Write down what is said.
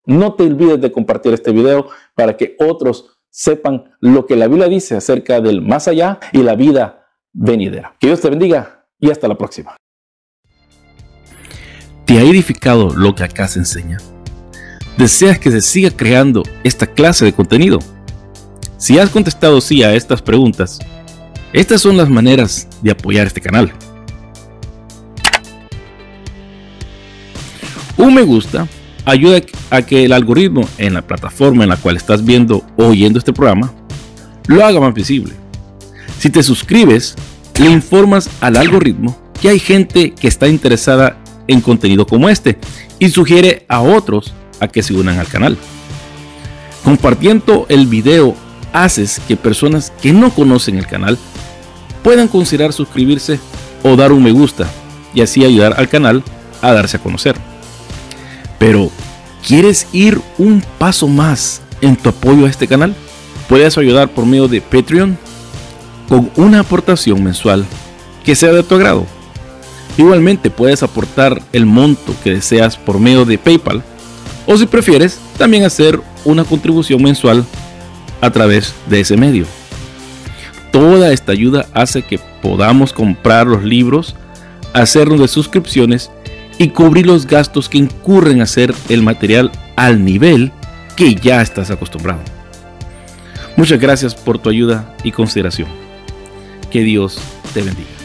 No te olvides de compartir este video para que otros sepan lo que la Biblia dice acerca del más allá y la vida venidera. Que Dios te bendiga y hasta la próxima. ¿Te ha edificado lo que acá se enseña? ¿Deseas que se siga creando esta clase de contenido? Si has contestado sí a estas preguntas, estas son las maneras de apoyar este canal. Un me gusta ayuda a que el algoritmo en la plataforma en la cual estás viendo o oyendo este programa lo haga más visible. Si te suscribes, le informas al algoritmo que hay gente que está interesada en contenido como este y sugiere a otros a que se unan al canal. Compartiendo el video haces que personas que no conocen el canal puedan considerar suscribirse o dar un me gusta y así ayudar al canal a darse a conocer. Pero, ¿quieres ir un paso más en tu apoyo a este canal? Puedes ayudar por medio de Patreon con una aportación mensual que sea de tu agrado. Igualmente puedes aportar el monto que deseas por medio de PayPal o si prefieres también hacer una contribución mensual a través de ese medio. Toda esta ayuda hace que podamos comprar los libros, hacernos de suscripciones y cubrir los gastos que incurren a hacer el material al nivel que ya estás acostumbrado. Muchas gracias por tu ayuda y consideración. Que Dios te bendiga.